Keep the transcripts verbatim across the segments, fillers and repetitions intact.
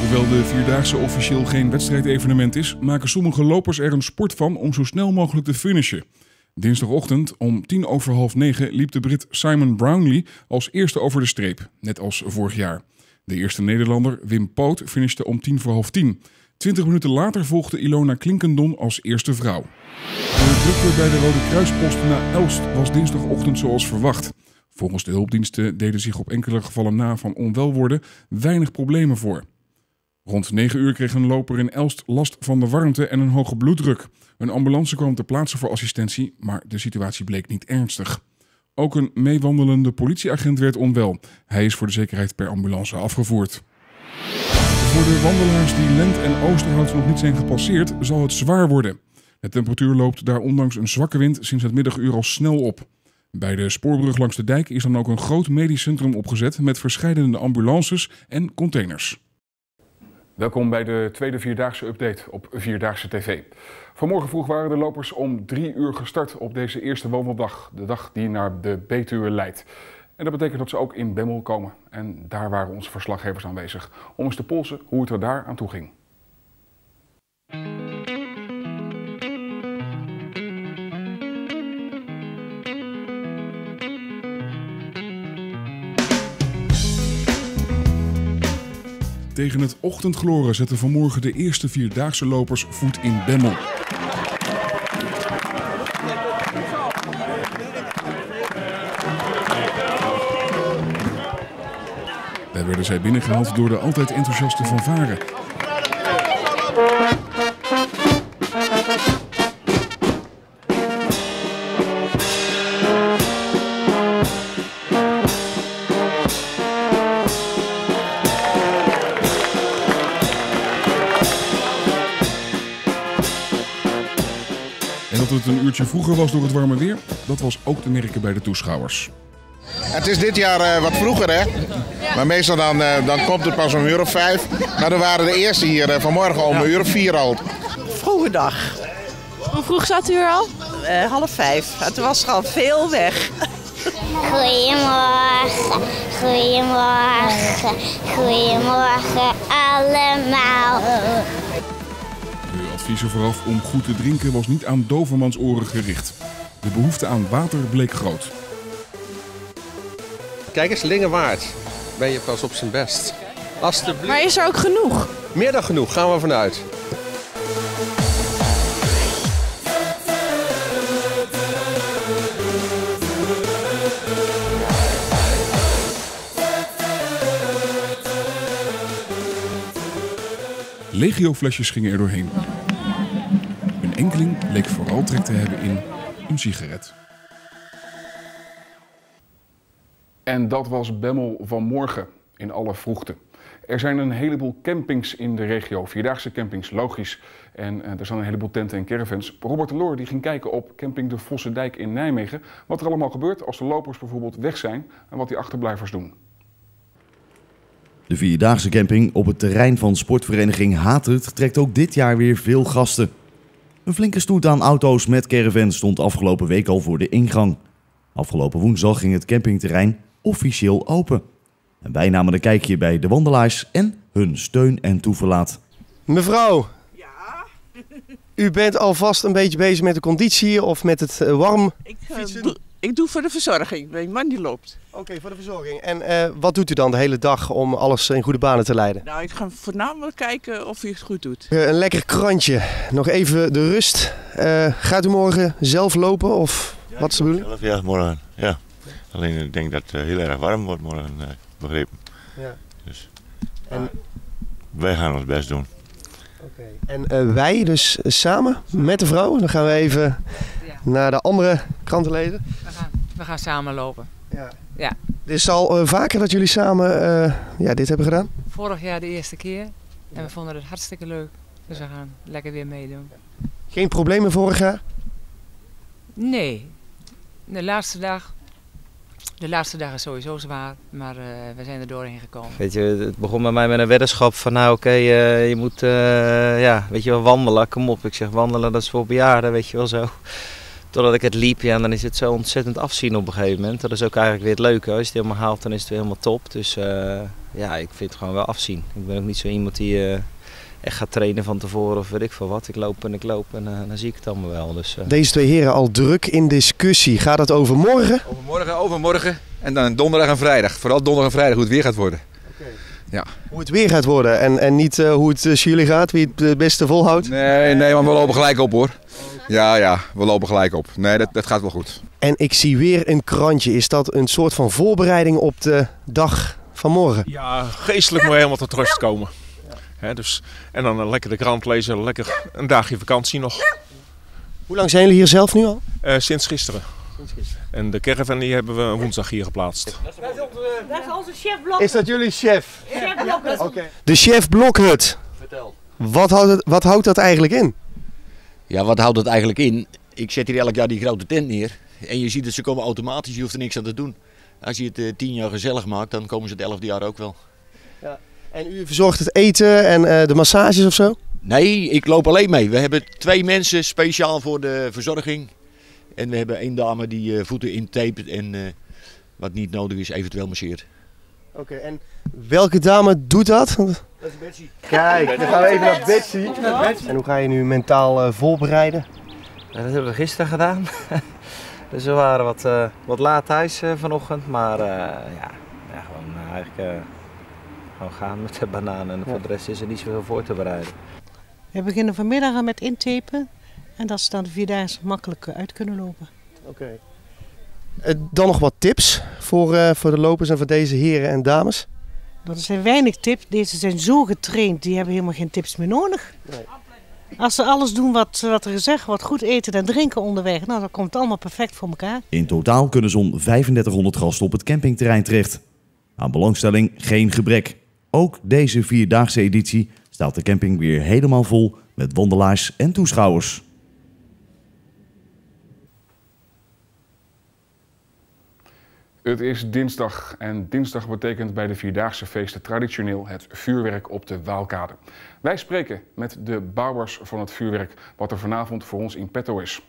Hoewel de Vierdaagse officieel geen wedstrijdevenement is, maken sommige lopers er een sport van om zo snel mogelijk te finishen. Dinsdagochtend om tien over half negen liep de Brit Simon Brownlee als eerste over de streep, net als vorig jaar. De eerste Nederlander, Wim Poot, finishte om tien voor half tien. Twintig minuten later volgde Ilona Klinkendon als eerste vrouw. De drukte bij de Rode Kruispost na Elst was dinsdagochtend zoals verwacht. Volgens de hulpdiensten deden zich op enkele gevallen na van onwel worden weinig problemen voor. Rond negen uur kreeg een loper in Elst last van de warmte en een hoge bloeddruk. Een ambulance kwam ter plaatse voor assistentie, maar de situatie bleek niet ernstig. Ook een meewandelende politieagent werd onwel. Hij is voor de zekerheid per ambulance afgevoerd. Voor de wandelaars die Lent en Oosterhout nog niet zijn gepasseerd, zal het zwaar worden. De temperatuur loopt daar ondanks een zwakke wind sinds het middaguur al snel op. Bij de spoorbrug langs de dijk is dan ook een groot medisch centrum opgezet met verscheidene ambulances en containers. Welkom bij de tweede Vierdaagse update op Vierdaagse T V. Vanmorgen vroeg waren de lopers om drie uur gestart op deze eerste wandeldag, de dag die naar de Betuwe leidt. En dat betekent dat ze ook in Bemmel komen. En daar waren onze verslaggevers aanwezig om eens te polsen hoe het er daar aan toe ging. Tegen het ochtendgloren zetten vanmorgen de eerste Vierdaagse lopers voet in Bemmel. Daar werden zij binnengehaald door de altijd enthousiaste fanfare. En dat het een uurtje vroeger was door het warme weer, dat was ook te merken bij de toeschouwers. Het is dit jaar uh, wat vroeger, hè? Maar meestal dan, uh, dan komt het pas om een uur of vijf. Maar er waren de eerste hier uh, vanmorgen om een uur of vier al. Vroege dag. Hoe vroeg zat u er al? Uh, half vijf. Het was al veel weg. Goedemorgen, goedemorgen, goedemorgen allemaal. De adviezen vooraf om goed te drinken was niet aan dovermans oren gericht. De behoefte aan water bleek groot. Kijk eens, Lingewaard. Ben je pas op zijn best. Alsjeblieft. Maar is er ook genoeg? Meer dan genoeg, gaan we vanuit. Legioflesjes gingen er doorheen. Een enkeling leek vooral trek te hebben in een sigaret. En dat was Bemmel vanmorgen in alle vroegte. Er zijn een heleboel campings in de regio, Vierdaagse campings, logisch. En uh, er staan een heleboel tenten en caravans. Robert de Loor die ging kijken op camping de Vossendijk in Nijmegen. Wat er allemaal gebeurt als de lopers bijvoorbeeld weg zijn en wat die achterblijvers doen. De Vierdaagse camping op het terrein van sportvereniging Hatert trekt ook dit jaar weer veel gasten. Een flinke stoet aan auto's met caravans stond afgelopen week al voor de ingang. Afgelopen woensdag ging het campingterrein officieel open. En wij namen een kijkje bij de wandelaars en hun steun en toeverlaat. Mevrouw, ja? U bent alvast een beetje bezig met de conditie of met het uh, warm Ik, uh, doe, ik doe voor de verzorging. Mijn man die loopt. Oké, okay, voor de verzorging. En uh, wat doet u dan de hele dag om alles in goede banen te leiden? Nou, ik ga voornamelijk kijken of u het goed doet. Uh, een lekker krantje. Nog even de rust. Uh, gaat u morgen zelf lopen of ja, wat is de bedoeling? Zelf, ja, morgen. Ja. Alleen ik denk dat het heel erg warm wordt morgen, uh, begrepen. Ja. Dus en... wij gaan ons best doen. Okay. En uh, wij dus samen met de vrouw, dan gaan we even ja. naar de andere krantenleden. We gaan, we gaan samen lopen. Ja. Ja. Dit is al uh, vaker dat jullie samen uh, ja, dit hebben gedaan? Vorig jaar de eerste keer en we vonden het hartstikke leuk. Dus we gaan lekker weer meedoen. Geen problemen vorig jaar? Nee. De laatste dag, de laatste dag is sowieso zwaar, maar uh, we zijn er doorheen gekomen. Weet je, het begon bij mij met een weddenschap van nou oké, okay, uh, je moet uh, ja, weet je wel, wandelen, kom op. Ik zeg wandelen dat is voor bejaarden, weet je wel zo. doordat ik het liep, ja, dan is het zo ontzettend afzien op een gegeven moment. Dat is ook eigenlijk weer het leuke. Als je het helemaal haalt, dan is het weer helemaal top. Dus uh, ja, ik vind het gewoon wel afzien. Ik ben ook niet zo iemand die uh, echt gaat trainen van tevoren of weet ik veel wat. Ik loop en ik loop en uh, dan zie ik het allemaal wel. Dus, uh... Deze twee heren al druk in discussie. Gaat het over morgen? Overmorgen, overmorgen en dan donderdag en vrijdag. Vooral donderdag en vrijdag hoe het weer gaat worden. Okay. Ja. Hoe het weer gaat worden en, en niet uh, hoe het uh, jullie gaat, wie het het beste volhoudt? Nee, nee, maar we lopen gelijk op hoor. Ja, ja, we lopen gelijk op. Nee, dat, dat gaat wel goed. En ik zie weer een krantje. Is dat een soort van voorbereiding op de dag van morgen? Ja, geestelijk moet je helemaal tot rust komen. He, dus, en dan uh, lekker de krant lezen, lekker een dagje vakantie nog. Hoe lang zijn jullie hier zelf nu al? Uh, sinds gisteren. Sinds gisteren. En de caravan die hebben we woensdag hier geplaatst. Dat is onze chef Blokhut. Is dat jullie chef? Chef Blokhut. Okay. De chef Blokhut. Vertel. Wat houdt, het, wat houdt dat eigenlijk in? Ja, wat houdt het eigenlijk in? Ik zet hier elk jaar die grote tent neer. En je ziet dat ze komen automatisch, je hoeft er niks aan te doen. Als je het uh, tien jaar gezellig maakt, dan komen ze het elfde jaar ook wel. Ja. En u verzorgt het eten en uh, de massages of zo? Nee, ik loop alleen mee. We hebben twee mensen speciaal voor de verzorging. En we hebben één dame die uh, voeten intapet en uh, wat niet nodig is, eventueel masseert. Oké, okay, en welke dame doet dat? Dat is Betsy. Kijk, dan gaan we even naar Betsy. En hoe ga je nu mentaal uh, voorbereiden? Ja, dat hebben we gisteren gedaan. Dus we waren wat, uh, wat laat thuis uh, vanochtend, maar uh, ja, ja, gewoon uh, eigenlijk uh, gewoon gaan met de banaan en ja. Voor de rest is er niet zoveel voor te bereiden. We beginnen vanmiddag met intapen en dat ze dan de vierdaagse makkelijk uit kunnen lopen. Oké. Okay. Uh, dan nog wat tips voor, uh, voor de lopers en voor deze heren en dames? Er zijn weinig tips. Deze zijn zo getraind, die hebben helemaal geen tips meer nodig. Nee. Als ze alles doen wat, wat er gezegd wordt, goed eten en drinken onderweg, nou, dan komt het allemaal perfect voor elkaar. In totaal kunnen zo'n vijfendertighonderd gasten op het campingterrein terecht. Aan belangstelling geen gebrek. Ook deze vierdaagse editie staat de camping weer helemaal vol met wandelaars en toeschouwers. Het is dinsdag en dinsdag betekent bij de Vierdaagse feesten traditioneel het vuurwerk op de Waalkade. Wij spreken met de bouwers van het vuurwerk wat er vanavond voor ons in petto is.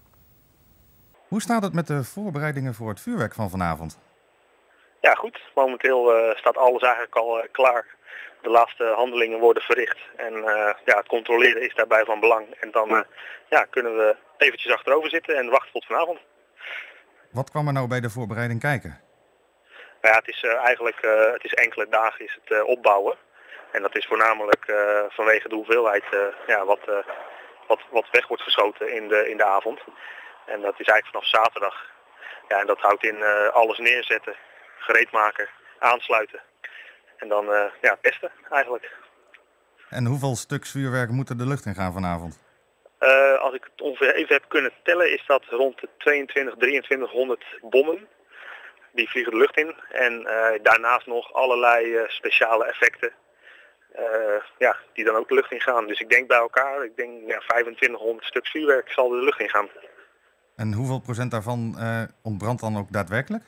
Hoe staat het met de voorbereidingen voor het vuurwerk van vanavond? Ja, goed. Momenteel uh, staat alles eigenlijk al uh, klaar. De laatste handelingen worden verricht en uh, ja, het controleren is daarbij van belang. En dan uh, ja, kunnen we eventjes achterover zitten en wachten tot vanavond. Wat kwam er nou bij de voorbereiding kijken? Nou ja, het is uh, eigenlijk uh, het is enkele dagen is het uh, opbouwen. En dat is voornamelijk uh, vanwege de hoeveelheid uh, ja, wat, uh, wat, wat weg wordt geschoten in de, in de avond. En dat is eigenlijk vanaf zaterdag. Ja, en dat houdt in uh, alles neerzetten, gereed maken, aansluiten. En dan uh, ja, testen eigenlijk. En hoeveel stuks vuurwerk moet er de lucht in gaan vanavond? Uh, als ik het ongeveer even heb kunnen tellen, is dat rond de tweeëntwintig, drieëntwintighonderd bommen. Die vliegen de lucht in. En uh, daarnaast nog allerlei uh, speciale effecten. Uh, ja, die dan ook de lucht in gaan. Dus ik denk bij elkaar, ik denk ja, vijfentwintighonderd stuks vuurwerk zal de lucht in gaan. En hoeveel procent daarvan uh, ontbrandt dan ook daadwerkelijk?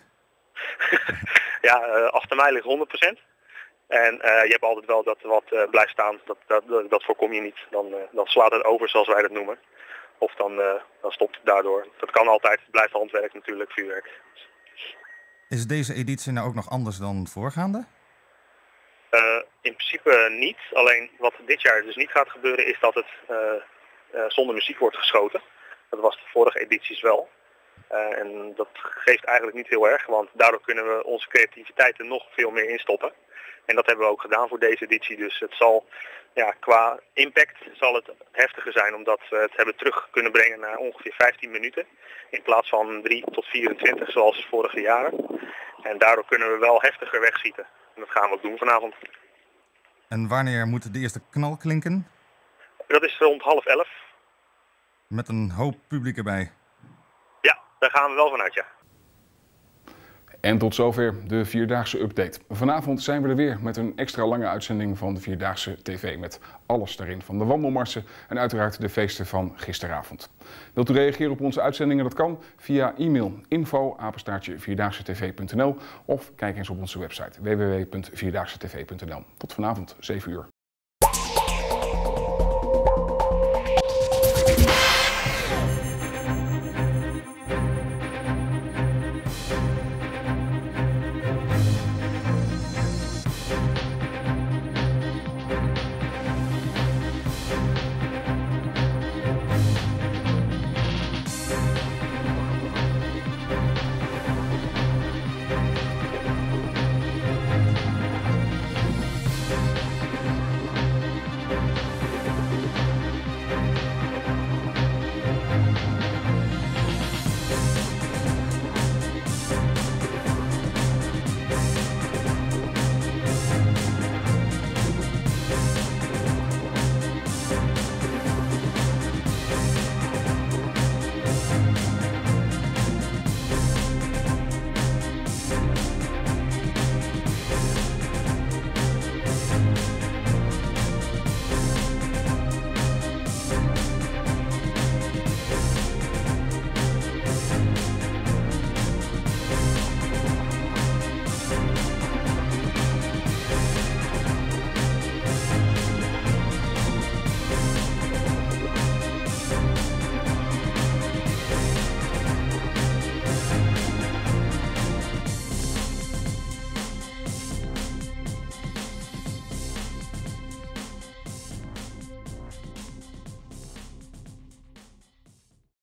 ja, uh, achter mij ligt honderd procent. En uh, je hebt altijd wel dat er wat uh, blijft staan, dat, dat, dat, dat voorkom je niet. Dan, uh, dan slaat het over zoals wij dat noemen. Of dan, uh, dan stopt het daardoor. Dat kan altijd, het blijft handwerk natuurlijk, vuurwerk. Is deze editie nou ook nog anders dan voorgaande? Uh, in principe niet. Alleen wat dit jaar dus niet gaat gebeuren is dat het uh, uh, zonder muziek wordt geschoten. Dat was de vorige edities wel. Uh, en dat geeft eigenlijk niet heel erg, want daardoor kunnen we onze creativiteit er nog veel meer in stoppen. En dat hebben we ook gedaan voor deze editie. Dus het zal, ja, qua impact zal het heftiger zijn, omdat we het hebben terug kunnen brengen naar ongeveer vijftien minuten. In plaats van drie tot vierentwintig zoals de vorige jaren. En daardoor kunnen we wel heftiger wegschieten. En dat gaan we ook doen vanavond. En wanneer moet de eerste knal klinken? Dat is rond half elf. Met een hoop publiek erbij. Ja, daar gaan we wel vanuit, ja. En tot zover de Vierdaagse update. Vanavond zijn we er weer met een extra lange uitzending van de Vierdaagse tv. Met alles daarin van de wandelmarsen en uiteraard de feesten van gisteravond. Wilt u reageren op onze uitzendingen? Dat kan via e-mail info apenstaartje vierdaagse t v punt n l of kijk eens op onze website w w w punt vierdaagse t v punt n l. Tot vanavond, zeven uur.